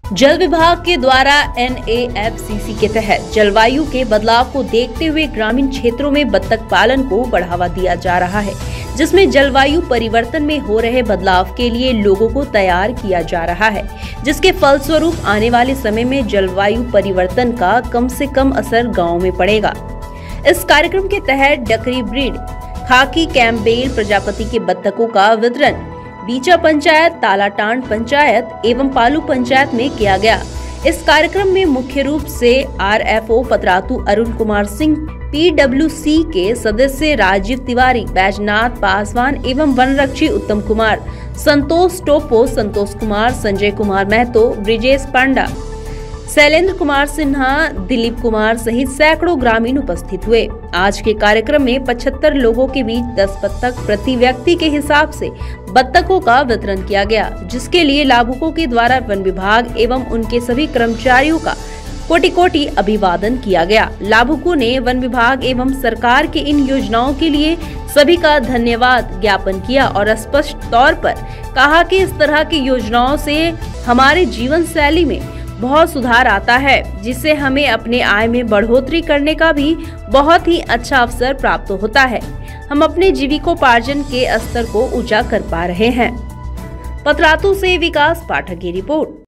जल विभाग के द्वारा NAFCC के तहत जलवायु के बदलाव को देखते हुए ग्रामीण क्षेत्रों में बत्तख पालन को बढ़ावा दिया जा रहा है, जिसमें जलवायु परिवर्तन में हो रहे बदलाव के लिए लोगों को तैयार किया जा रहा है, जिसके फलस्वरूप आने वाले समय में जलवायु परिवर्तन का कम से कम असर गाँव में पड़ेगा। इस कार्यक्रम के तहत डकरी ब्रीड खाकी कैम्पबेल प्रजाति के बत्तखों का वितरण बीचा पंचायत, तालाटांड पंचायत एवं पालू पंचायत में किया गया। इस कार्यक्रम में मुख्य रूप से RFO पतरातू अरुण कुमार सिंह, PWC के सदस्य राजीव तिवारी, बैजनाथ पासवान एवं वनरक्षी उत्तम कुमार, संतोष टोपो, संतोष कुमार, संजय कुमार महतो, ब्रिजेश पांडा, शैलेंद्र कुमार सिन्हा, दिलीप कुमार सहित सैकड़ों ग्रामीण उपस्थित हुए। आज के कार्यक्रम में 75 लोगों के बीच 10 बत्तख प्रति व्यक्ति के हिसाब से बत्तखों का वितरण किया गया, जिसके लिए लाभुकों के द्वारा वन विभाग एवं उनके सभी कर्मचारियों का कोटि कोटि अभिवादन किया गया। लाभुकों ने वन विभाग एवं सरकार के इन योजनाओं के लिए सभी का धन्यवाद ज्ञापन किया और स्पष्ट तौर पर कहा कि इस तरह की योजनाओं से हमारे जीवन शैली में बहुत सुधार आता है, जिससे हमें अपने आय में बढ़ोतरी करने का भी बहुत ही अच्छा अवसर प्राप्त होता है। हम अपने जीविकोपार्जन के स्तर को ऊंचा कर पा रहे हैं। पतरातू से विकास पाठक की रिपोर्ट।